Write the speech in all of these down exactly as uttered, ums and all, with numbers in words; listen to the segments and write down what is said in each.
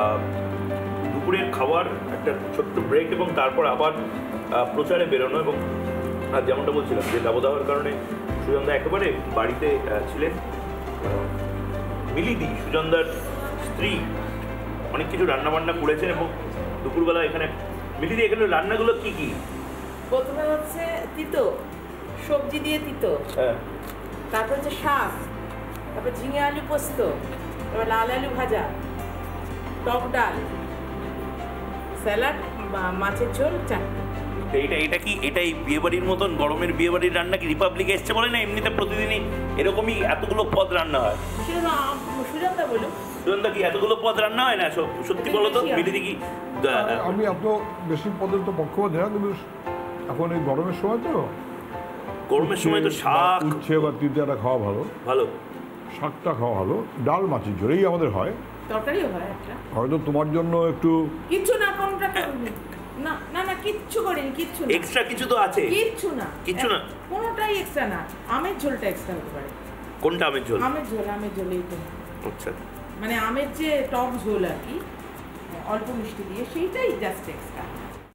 দুপুরের খাবার একটা ছোট্ট ব্রেক এবং তারপর আবার প্রচারে বেরোনো। এবং আর যেমনটা বলছিলাম যে দাবদাহের কারণে সুজনদা একেবারে বাড়িতে ছিলেন। মিলিদি সুজনদার স্ত্রী অনেক কিছু রান্নাবান্না করেছেন এবং দুপুরবেলা এখানে মিলিদি এখানে রান্নাগুলো কি কি? প্রথমে হচ্ছে তিতো, সবজি দিয়ে তিতো, হ্যাঁ, তারপর হচ্ছে শাক, তারপর ঝিঙে আলু পোস্ত, তারপর লাল আলু ভাজা, টক ডাল, স্যালাড, মাছের ঝোল, চাটনি। এইটা এটা কি এটাই বিয়েবাড়ির মতন গরমের বিয়েবাড়ির রান্না কি রিপাবলিকে এসছে বলে না? এমনিতে প্রতিদিনই এরকমই এতগুলো পদ রান্না হয়? সুজনদা বলুন, সুজনদা কি এতগুলো পদ রান্না হয় না? সত্যি বলো তো মিলিদি কি? আমি এত বেশি পদের তো পক্ষপাত না, কিন্তু এখন এই গরমের সময় তো গরমের সময় তো শাক উচ্ছে বা তিতাটা খাওয়া ভালো, ভালো শাকটা খাওয়া ভালো, ডাল মাছের ঝোলেই আমাদের হয়, তরকারিও হয় একটা। হয়তো তোমার জন্য একটু কিছু না, কোনটা না না না কিচ্ছু করিনি, কিচ্ছু না। এক্সট্রা কিছু তো আছে? কিচ্ছু না, কিচ্ছু না, কোনোটাই এক্সট্রা না। আমের ঝোলটা এক্সট্রা হতে পারে। কোনটা আমের ঝোল? আমের ঝোল, আমের ঝোলেই তো। আচ্ছা, মানে আমের যে টক ঝোল আর কি, অল্প মিষ্টি দিয়ে, সেইটাই জাস্ট এক্সট্রা।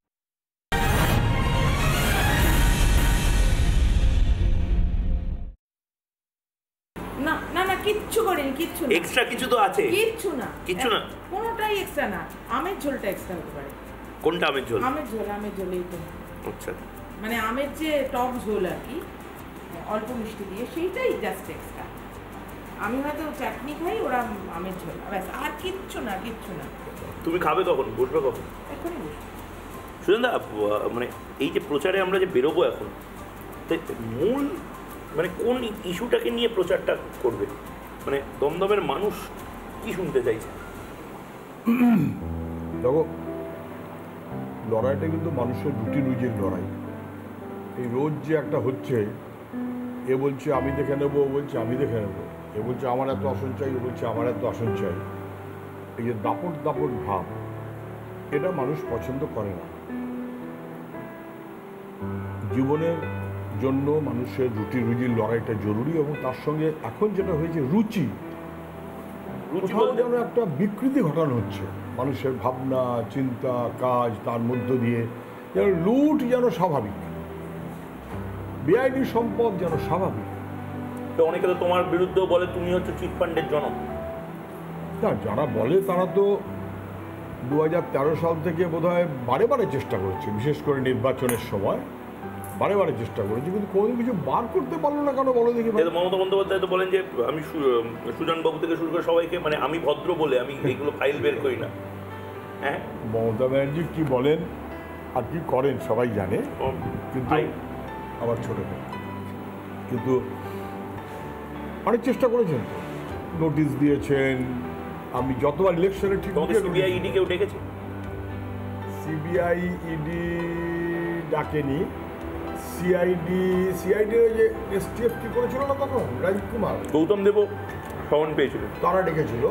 না না না কিচ্ছু করিনি, কিচ্ছু না। এক্সট্রা কিছু তো আছে? কিচ্ছু না, কিচ্ছু না, কোনোটাই এক্সট্রা না। আমের ঝোলটা এক্সট্রা হতে পারে। কোনটা আমের ঝোল? আমের ঝোল, আমের ঝোলেই তো। আচ্ছা, মানে আমের যে টক ঝোল আর কি, অল্প মিষ্টি দিয়ে, সেইটাই জাস্ট এক্সট্রা। আমি হয়তো চাটনি খাই, ওরা আমের ঝোল, ব্যাস, আর কিচ্ছু না, কিচ্ছু না। তুমি খাবে কখন, বসবে কখন? এখনই বসবো। সুজনদা, মানে এই যে প্রচারে আমরা যে বেরোবো এখন, তাই মূল মানে কোন ইস্যুটাকে নিয়ে প্রচারটা করবে? মানে দমদমের মানুষ কি শুনতে চাইছে? দেখো, লড়াইটা কিন্তু মানুষের রুটি রুজির লড়াই। এই রোজ যে একটা হচ্ছে, এ বলছে আমি দেখে নেবো, ও বলছে আমি দেখে নেবো, এ বলছে আমার এত আসন চাই, ও বলছে আমার এত আসন চাই, এই যে দাপট দাপট ভাব, এটা মানুষ পছন্দ করে না। জীবনের জন্য মানুষের রুটি রুজির লড়াইটা জরুরি, এবং তার সঙ্গে এখন যেটা হয়েছে রুচি, কোথাও যেন একটা বিকৃতি ঘটানো হচ্ছে মানুষের ভাবনা, চিন্তা, কাজ, তার মধ্য দিয়ে যেন লুট যেন স্বাভাবিক, বেআইনি সম্পদ যেন স্বাভাবিক। তো অনেকে তো তোমার বিরুদ্ধেও বলে তুমি হচ্ছে চিটফান্ডের জনক। না, যারা বলে তারা তো দু হাজার তেরো সাল থেকে বোধহয় বারে বারে চেষ্টা করেছে, বিশেষ করে নির্বাচনের সময় বারে বারে চেষ্টা করেছে, কিন্তু কোনোদিন কিছু বার করতে পারলো না। কেন বলো দেখি? মমতা বন্দ্যোপাধ্যায় তো বলেন যে আমি সুজনবাবু থেকে শুরু করে সবাইকে, মানে আমি ভদ্র বলে আমি এইগুলো ফাইল বের করি না। হ্যাঁ, মমতা ব্যানার্জি কি বলেন আর কি করেন সবাই জানে, কিন্তু আবার ছোট কিন্তু অনেক চেষ্টা করেছেন, নোটিশ দিয়েছেন। আমি যতবার ইলেকশনে ঠিক সিবিআই ইডি কেউ ডেকেছে? সিবিআই ইডি ডাকেনি, সিআইডি সিআইডি যে এসটিএফ কি করেছিল না তখন, রাজীব কুমার, গৌতম দেবও সমন পেয়েছিল, তারা ডেকেছিল।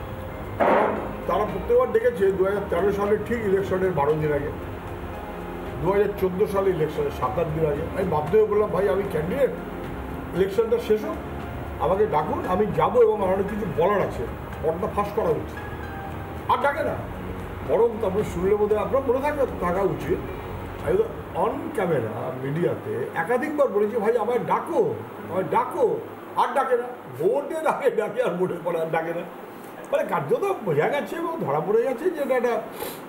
তারা প্রত্যেকবার ডেকেছে দু হাজার তেরো সালের ঠিক ইলেকশনের বারো দিন আগে, দু হাজার চোদ্দো সালে ইলেকশনের সাত আট দিন আগে। আমি বাধ্য হয়ে বললাম, ভাই আমি ক্যান্ডিডেট, ইলেকশনটা শেষ হোক, আমাকে ডাকুন, আমি যাবো এবং আমার অনেক কিছু বলার আছে, পর্দা ফাঁস করা উচিত। আর ডাকে না, বরং তারপরে শুনলে বোধ হয় আপনার মনে থাকবে থাকা উচিত। আমি তো অন ক্যামেরা মিডিয়াতে একাধিকবার বলেছি, ভাই আমায় ডাকো, আমায় ডাকো, আর ডাকে না। ভোটের আগে ডাকে আর ভোটের পরে আর ডাকে না। মানে কার্যত বোঝা গেছে এবং ধরা পড়ে গেছে যে এটা একটা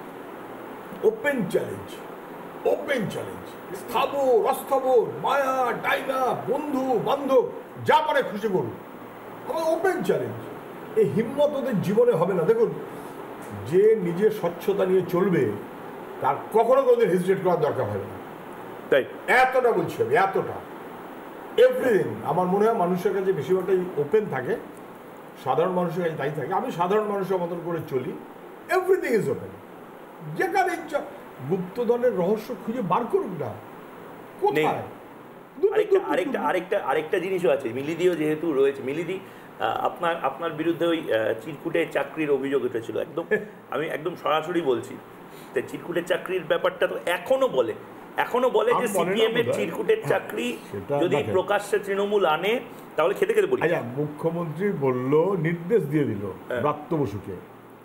ওপেন চ্যালেঞ্জ, ওপেন চ্যালেঞ্জ। স্থাবর অস্থাবর, মায়া ডাইনা, বন্ধু বান্ধব, যা পারে খুশি করুন, আমার ওপেন চ্যালেঞ্জ। এই হিম্মত ওদের জীবনে হবে না। দেখুন, যে নিজের স্বচ্ছতা নিয়ে চলবে তার কখনো কোনোদিন হেজিটেট করার দরকার হবে না। তাই এতটা বলছি আমি, এতটা এভরিথিং আমার মনে হয় মানুষের কাছে বেশিরভাগটাই ওপেন থাকে, সাধারণ মানুষের কাছে তাই থাকে। আমি সাধারণ মানুষের মতন করে চলি, এভরিথিং ইজ ওপেন। যেখানে ইচ্ছা গুপ্তধনের রহস্য খুঁজে বার করুক না, কোথায়। আরেকটা আরেকটা আরেকটা আরেকটা জিনিসও আছে, মিলিদিও যেহেতু রয়েছে। মিলিদি, আপনার আপনার বিরুদ্ধে ওই চিরকুটে চাকরির অভিযোগ উঠেছিল, একদম আমি একদম সরাসরি বলছি। চিরকুটের চাকরির ব্যাপারটা তো এখনো বলে এখনো বলে যে সিপিএম এর চিরকুটের চাকরি যদি প্রকাশ্যে তৃণমূল আনে তাহলে খেতে খেতে বলি। মুখ্যমন্ত্রী বলল, নির্দেশ দিয়ে দিল ব্রাত্য বসুকে,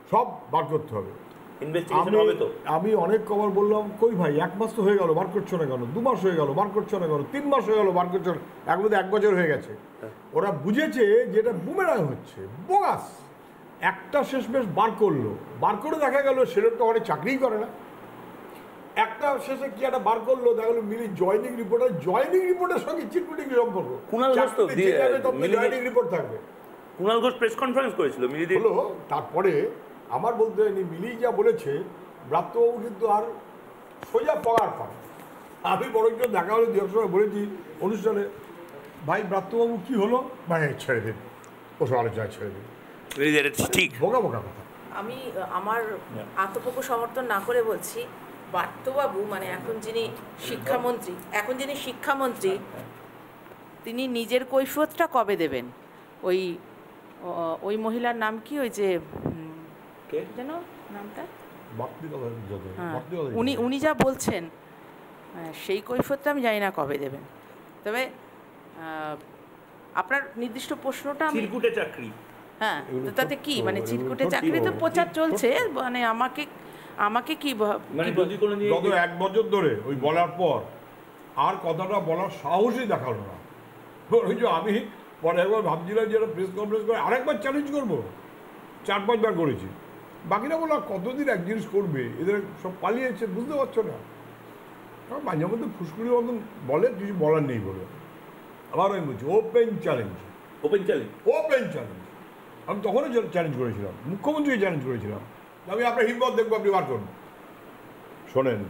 সব বার করতে হবে। ইনভেস্টিগেশন আমি হবে তো? আমি অনেক কবার বললাম কই ভাই এক মাস তো হয়ে গেল বার করছো না কেন, দু মাস হয়ে গেল বার করছো না কেন, তিন মাস হয়ে গেল বার করছো না, এক মধ্যে এক বছর হয়ে গেছে। ওরা বুঝেছে যে এটা বুমেরাং হচ্ছে, বোগাস। একটা শেষমেশ বার করলো, বার করে দেখা গেল সেটা তো অনেক চাকরিই করে না। একটা শেষে কি একটা বার করলো, দেখা গেলো মিলি জয়নিং রিপোর্টার, জয়নিং রিপোর্টের সঙ্গে চিটকুটি কি সম্পর্ক? কুণাল ঘোষ তো দিয়ে জয়নিং রিপোর্ট থাকবে। কুণাল ঘোষ প্রেস কনফারেন্স করেছিল মিলিদি হলো, তারপরে আমার বলতে হয়নি, মিলি যা বলেছে ব্রাত্যবাবু কিন্তু আর সোজা পগার পান। আমি বরঞ্চ দেখা হলে দু এক সময় বলেছি অনুষ্ঠানে, ভাই ব্রাত্যবাবু কি হলো, মানে ছেড়ে দিন, ওসব আলোচনা ছেড়ে দিন, ঠিক বোকা বোকা কথা। আমি আমার আত্মপক্ষ সমর্থন না করে বলছি, ব্রাত্যবাবু মানে এখন যিনি শিক্ষামন্ত্রী, এখন যিনি শিক্ষামন্ত্রী তিনি নিজের কৈফিয়তটা কবে দেবেন? ওই ওই মহিলার নাম কি, ওই যে যেন নামটা, হ্যাঁ, উনি উনি যা বলছেন সেই কৈফিয়তটা আমি জানি না কবে দেবেন। তবে আপনার নির্দিষ্ট প্রশ্নটা, চিরকুটে চাকরি, হ্যাঁ, তো তাতে কি মানে চিরকুটে চাকরি তো প্রচার চলছে, মানে আমাকে আমাকে কি মানে যদি কোনো গত এক বছর ধরে ওই বলার পর আর কথাটা বলার সাহসই দেখালো না। ওই যে আমি পরে একবার ভাবছিলাম যে একটা প্রেস কনফারেন্স করে আরেকবার চ্যালেঞ্জ করবো, চার পাঁচবার করেছি। বাকিরা বলো কতদিন এক জিনিস করবে, এদের সব পালিয়েছে, বুঝতে পারছো না। কারণ মাঝে মধ্যে ফুসকুড়ি মতন বলে, কিছু বলার নেই বলে। আবার আমি বলছি open challenge, open challenge, open challenge. আমি তখনও চ্যালেঞ্জ করেছিলাম, মুখ্যমন্ত্রীকে চ্যালেঞ্জ করেছিলাম, আমি আপনার হিম্মত দেখবো, আপনি বার করুন। শোনেন,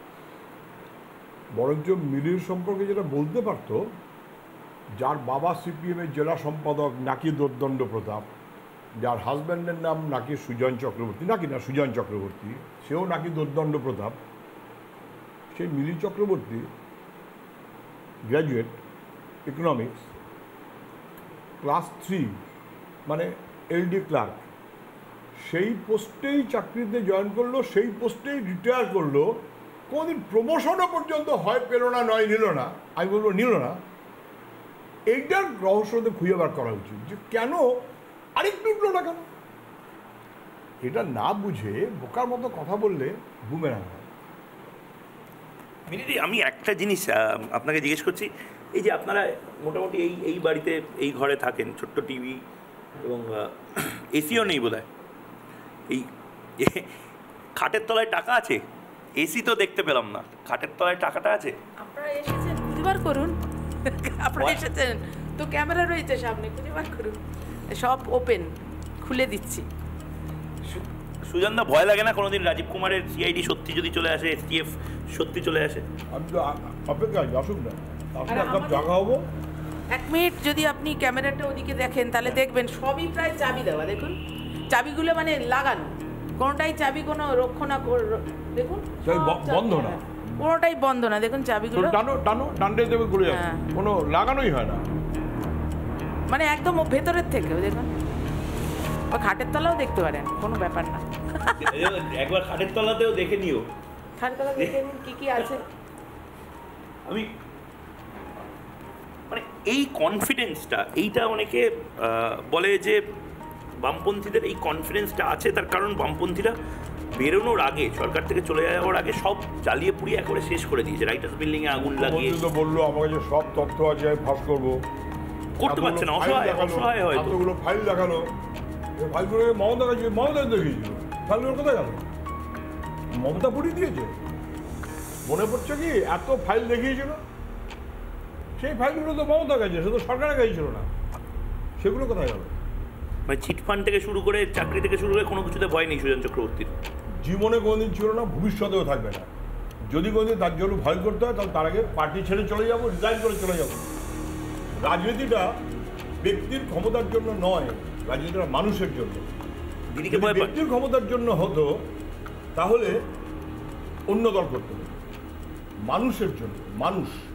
বরঞ্চ মিলির সম্পর্কে যেটা বলতে পারতো, যার বাবা সিপিএমের জেলা সম্পাদক নাকি দোর্দণ্ড প্রতাপ, যার হাজব্যান্ডের নাম নাকি সুজন চক্রবর্তী, নাকি না সুজন চক্রবর্তী, সেও নাকি দোর্দণ্ড প্রতাপ, সেই Mili Chakraborty graduate economics, class three মানে এলডি ক্লার্ক, সেই পোস্টেই চাকরিতে জয়েন করলো, সেই পোস্টেই রিটায়ার করলো, কোনোদিন প্রমোশনও পর্যন্ত হয় পেল না, নয় নিল না, আমি বলবো নিল না। এইটার রহস্যতে খুঁজে বার করা উচিত যে কেন আরেকটু উঠলো না কেন। এটা না বুঝে বোকার মতো কথা বললে বুমেরাং হয়। মিলিদি, আমি একটা জিনিস আপনাকে জিজ্ঞেস করছি, এই যে আপনারা মোটামুটি এই এই বাড়িতে এই ঘরে থাকেন, ছোট্ট টিভি এবং এসিও নেই বোধ হয়, এই খাটের তলায় টাকা আছে? এসি তো দেখতে পেলাম না, খাটের তলায় টাকাটা আছে? আপনারা এসেছেন, খুঁজে বার করুন। আপনারা এসেছেন তো ক্যামেরা রয়েছে সামনে, খুঁজে বার করুন, সব ওপেন, খুলে দিচ্ছি। সুজনদা, ভয় লাগে না কোনোদিন রাজীব কুমারের সিআইডি সত্যি যদি চলে আসে, এসটিএফ সত্যি চলে আসে? আমি তো অপেক্ষা আসুক না, আসলে জায়গা হবো। এক মিনিট যদি আপনি ক্যামেরাটা ওদিকে দেখেন তাহলে দেখবেন সবই প্রায় চাবি দেওয়া, দেখুন চাবিগুলো মানে লাগানো, কোনোটাই চাবি কোনো রক্ষণা, দেখুন বন্ধ না, কোনোটাই বন্ধ না, দেখুন চাবিগুলো টানো টানো ডান্ডে দেবে ঘুরে যাবে, কোনো লাগানোই হয় না, মানে একদম ভেতরের থেকে দেখুন। বা খাটের তলাও দেখতে পারেন, কোনো ব্যাপার না। একবার খাটের তলাতেও দেখে নিও, খাটের তলা দেখে নিন কি কি আছে। আমি মানে এই কনফিডেন্সটা, এইটা অনেকে বলে যে বামপন্থীদের এই কনফিডেন্সটা আছে, তার কারণ বামপন্থীরা বেরোনোর আগে, সরকার থেকে চলে যাওয়ার আগে সব জ্বালিয়ে পুড়িয়ে একবারে শেষ করে দিয়েছে, রাইটার্স বিল্ডিং এ আগুন লাগিয়ে। তো বললো আমার কাছে সব তথ্য আছে, আমি ফাঁস করবো, করতে পারছে না, অসহায় অসহায় হয়তো। এতগুলো ফাইল দেখালো, ফাইলগুলো মমতা কাছে, মমতা দেখিয়েছিল, ফাইলগুলো কোথায় গেল? মমতা পুড়িয়ে দিয়েছে। মনে পড়ছে কি এত ফাইল দেখিয়েছিল, সেই ফাইলগুলো তো মমতা কাছে, সে তো সরকারের কাছে ছিল না, সেগুলো কোথায় গেল? মানে চিটফান্ড থেকে শুরু করে চাকরি থেকে শুরু করে কোনো কিছুতে ভয় নেই সুজন চক্রবর্তীর। জীবনে কোনোদিন ছিল না, ভবিষ্যতেও থাকবে না। যদি কোনোদিন তার জন্য ভয় করতে হয় তাহলে তার আগে পার্টি ছেড়ে চলে যাবো, রিজাইন করে চলে যাবো। রাজনীতিটা ব্যক্তির ক্ষমতার জন্য নয়, রাজনীতিটা মানুষের জন্য। দিদিকে ব্যক্তির ক্ষমতার জন্য হতো তাহলে অন্য দল করতে হবে, মানুষের জন্য। মানুষ